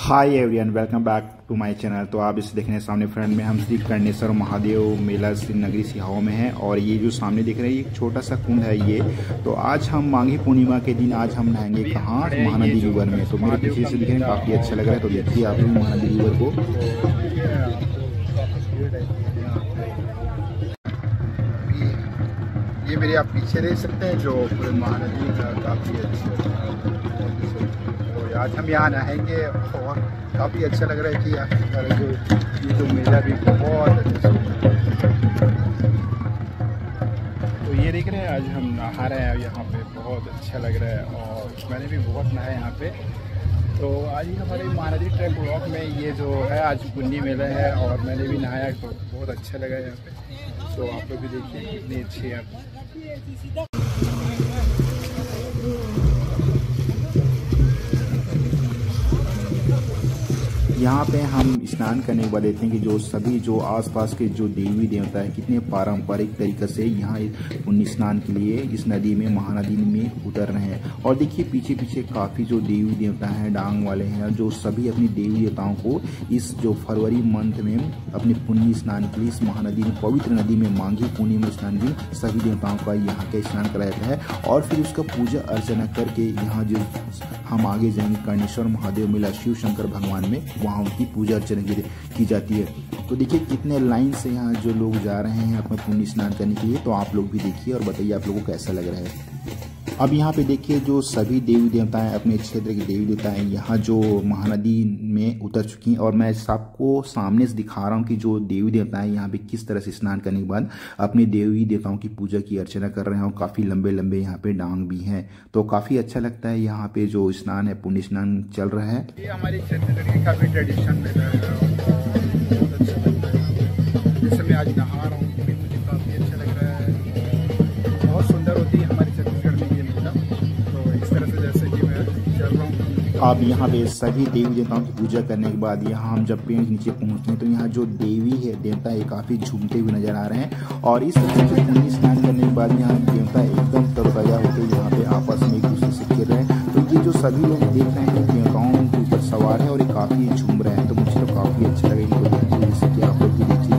Hi everyone, welcome back to my channel. तो आप इसे देखने सामने फ्रंट में हम श्री कर्णेश्वर महादेव मेला श्रीनगरी सिहाओं में है और ये जो सामने दिख रहा है एक छोटा सा कुंड है ये। तो आज हम माघी पूर्णिमा के दिन आज हम नहाएंगे कहाँ? महानदी रिवर में। तो मेरे पीछे से दिख रहे हैं काफ़ी अच्छा लग रहा है। तो देखिए आप लोग महानदी रिवर को। ये मेरे आप पीछे देख सकते हैं जो पूरे महानदी का काफ़ी अच्छा। आज हम यहाँ नहाएंगे और काफ़ी अच्छा लग रहा है कि ये जो मेला भी बहुत अच्छा। तो ये देख रहे हैं आज हम नहा रहे हैं यहाँ पे, बहुत अच्छा लग रहा है और मैंने भी बहुत नहाया यहाँ पे। तो आज ही हमारे महानदी ट्रैक ब्लॉक में ये जो है आज पुन्नी मेला है और मैंने भी नहाया तो बहुत अच्छा लगा यहाँ पे। तो आप लोग भी देखिए कितनी अच्छी है। यहाँ पे हम स्नान करने के बाद देखते हैं कि जो सभी जो आसपास के जो देवी देवता है कितने पारंपरिक तरीके से यहाँ पुण्य स्नान के लिए इस नदी में महानदी में उतर रहे हैं। और देखिए पीछे पीछे काफ़ी जो देवी देवता हैं डांग वाले हैं जो सभी अपनी देवी देवताओं को इस जो फरवरी मंथ में अपने पुण्य स्नान के लिए इस महानदी में पवित्र नदी में माघी पूर्णिमा स्नान दिन सभी देवताओं का यहाँ का स्नान कराया जाता है और फिर उसका पूजा अर्चना करके यहाँ जो हम आगे जाएंगे कर्णेश्वर महादेव मेला शिव शंकर भगवान में, वहाँ उनकी पूजा अर्चना की जाती है। तो देखिए कितने लाइन से यहाँ जो लोग जा रहे हैं अपना पुण्य स्नान करने के लिए। तो आप लोग भी देखिए और बताइए आप लोगों को कैसा लग रहा है। अब यहाँ पे देखिए जो सभी देवी देवता हैं अपने क्षेत्र के देवी देवता हैं यहाँ जो महानदी में उतर चुकी हैं। और मैं सबको सामने से दिखा रहा हूँ कि जो देवी देवता हैं यहाँ पे किस तरह से स्नान करने के बाद अपने देवी देवताओं की पूजा की अर्चना कर रहे हैं और काफ़ी लंबे लंबे यहाँ पे डांग भी हैं। तो काफ़ी अच्छा लगता है यहाँ पे जो स्नान है पुण्य स्नान चल रहा है। ये हमारी छत्तीसगढ़ की काफ़ी ट्रेडिशन में है। जैसे मैं आज नहा रहा हूँ मुझे काफ़ी अच्छा लग रहा है। बहुत सुंदर होती है हमारी छत्तीसगढ़ में ये मेला। तो इस तरह से जैसे कि मैं चल रहा हूँ। अब यहाँ पे सभी देवी देवताओं की पूजा करने के बाद यहाँ हम जब पेड़ नीचे पहुँचते हैं तो यहाँ जो देवी है देवता है काफ़ी झूमते हुए नजर आ रहे हैं। और इस तरह से पुण्य स्नान करने के बाद यहाँ देवता एकदम तरोताजा होकर यहाँ पे आपस में एक दूसरे से खेल रहे हैं। तो ये जो सभी लोग देख रहे हैं देवताओं के ऊपर सवार है और ये काफ़ी झूम रहे हैं। तो मुझे तो काफ़ी अच्छा लगा इनको देखिए, जैसे कि आप लोग भी देखिए।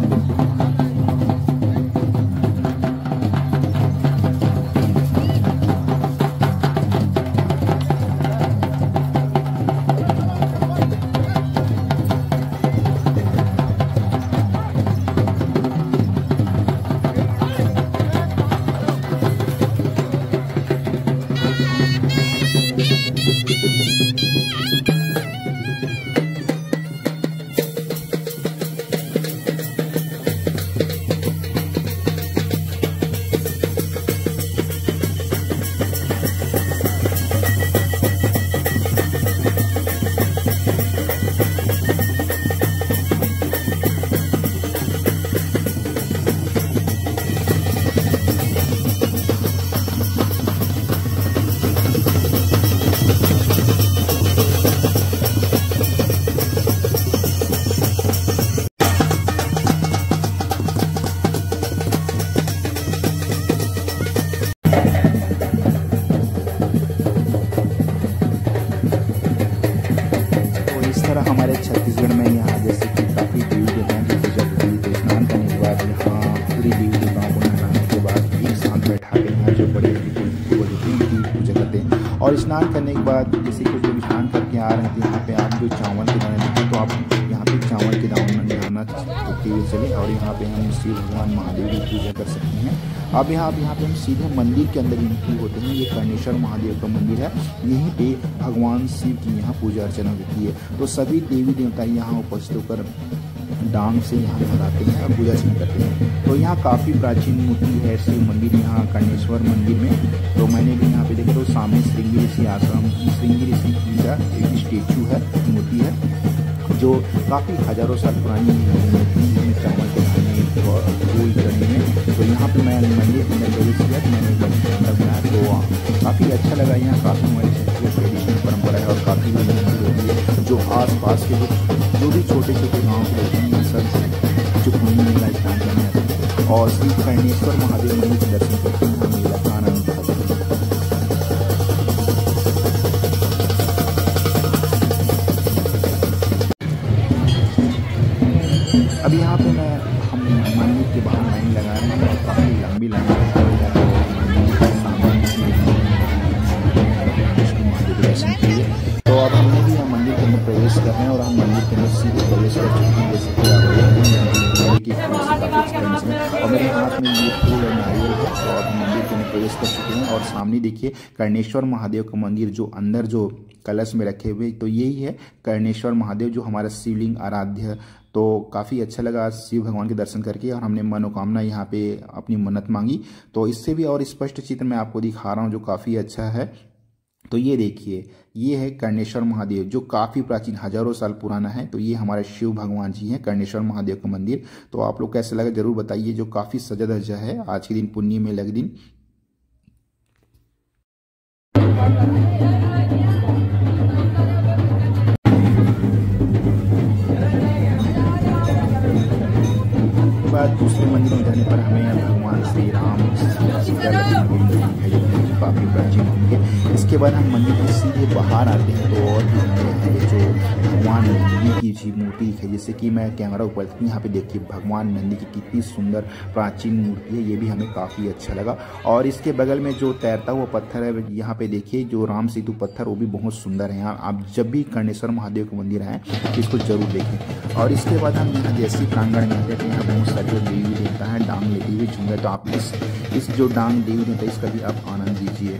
हमारे छत्तीसगढ़ में यहाँ जैसे कि काफ़ी देवी देवताओं की पूजा होती है। तो स्नान करने के बाद यहाँ पूरी देवी देवताओं को नहलाने के बाद एक साथ बैठा के यहाँ जो बड़े उनकी पूजा करते हैं। और स्नान करने के बाद जैसे कि जो स्नान करके आ रहे हैं तो यहाँ पे आप जो चावल के दाने देखते हैं तो आप यहाँ पे चावल के दाने नहाना होते हुए चले और यहाँ पे हम शिव भगवान महादेव की पूजा कर सकते हैं। अब यहाँ पे हम सीधे मंदिर के अंदर एंट्री होते हैं। ये कर्णेश्वर महादेव का मंदिर है, यहीं पे भगवान शिव की यहाँ पूजा अर्चना होती है। तो सभी देवी देवता यहाँ उपस्थित होकर डांग से यहाँ लगाते हैं और पूजा अर्चना करते हैं। तो यहाँ काफ़ी प्राचीन मूर्ति है शिव मंदिर यहाँ कर्णेश्वर मंदिर में। तो मैंने भी यहाँ पे देखा तो सामने श्रृंगी ऋषि आश्रम श्रृंगी ऋषि का एक स्टेचू है, मूर्ति है जो काफ़ी हजारों साल पुरानी मूर्ति है चावल के खाने फूल चढ़ने में। तो यहाँ पे मैं मंदिर के अंदर प्रवेश किया तो मैंने अंदर बनाया तो काफ़ी अच्छा लगा। यहाँ काफ़ी हमारी ट्रेडिशनल परंपरा है और काफ़ी मंदिर होती है जो आस पास के जो भी छोटे छोटे गाँव के होते हैं सब जो पुण्य मेला स्नान करने आते हैं और श्री कर्णेश्वर महादेव मंदिर के दर्शन करते हैं। मेला का आनंद उठाते हैं। अभी यहाँ पे हम मंदिर के बाहर लाइन लगा रहे हैं और काफ़ी लंबी लाइन है। तो अब हमने भी हम मंदिर के अंदर प्रवेश कर रहे हैं और हम मंदिर के अंदर सीधे प्रवेश कर चुके हैं। जैसे कि आप और मेरे हाथ में ये फूल और नारियल है और हम मंदिर के अंदर प्रवेश कर चुके हैं। और सामने देखिए कर्णेश्वर महादेव का मंदिर जो अंदर जो कलश में रखे हुए, तो यही है कर्णेश्वर महादेव जो हमारा शिवलिंग आराध्य। तो काफ़ी अच्छा लगा शिव भगवान के दर्शन करके और हमने मनोकामना यहाँ पे अपनी मन्नत मांगी। तो इससे भी और स्पष्ट चित्र मैं आपको दिखा रहा हूँ जो काफ़ी अच्छा है। तो ये देखिए, ये है कर्णेश्वर महादेव जो काफ़ी प्राचीन हजारों साल पुराना है। तो ये हमारे शिव भगवान जी हैं, कर्णेश्वर महादेव का मंदिर। तो आप लोग कैसे लगा जरूर बताइए, जो काफ़ी सजा धजा है आज के दिन, पुण्य में लग दिन। बाद दूसरे मंदिर में जाने पर हमें भगवान श्री राम काफ़ी प्राचीन मंदिर। इसके बाद हम मंदिर के सीधे बाहर आते हैं तो और भी हमें जो भगवान नंदी की जी मूर्ति है, जैसे कि मैं कैमरा ऊपर यहाँ पे देखिए भगवान नंदी की कितनी सुंदर प्राचीन मूर्ति है। ये भी हमें काफ़ी अच्छा लगा। और इसके बगल में जो तैरता हुआ पत्थर है यहाँ पे देखिए, जो राम सेतु पत्थर, वो भी बहुत सुंदर है। यहाँ आप जब भी कर्णेश्वर महादेव का मंदिर आए तो इसको जरूर देखें। और इसके बाद हम यहाँ जैसे प्रांगण में आते हैं तो यहाँ बहुत सारे जो देवी देवता है डांग लेते हुए झूमे। तो आप इस जो डांग देवी देवता है इसका भी आप आनंद लीजिए।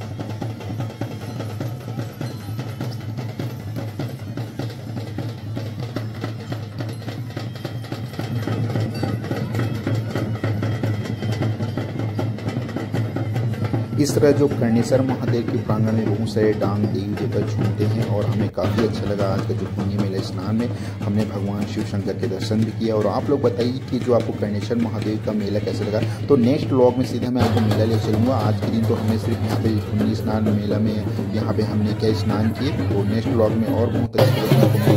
इस तरह जो कर्णेश्वर महादेव के प्रांगण में बहुत सारे डांग देवी देवता झूमते हैं और हमें काफ़ी अच्छा लगा। आज का जो पुण्य मेला स्नान में हमने भगवान शिव शंकर के दर्शन भी किया। और आप लोग बताइए कि जो आपको कर्णेश्वर महादेव का मेला कैसा लगा। तो नेक्स्ट व्लॉग में सीधे मैं आपको मेला ले चलूँगा। आज के दिन तो हमने सिर्फ यहाँ पे पुण्य स्नान मेला में यहाँ पे हमने क्या स्नान किए, तो नेक्स्ट व्लॉग में और बहुत अच्छा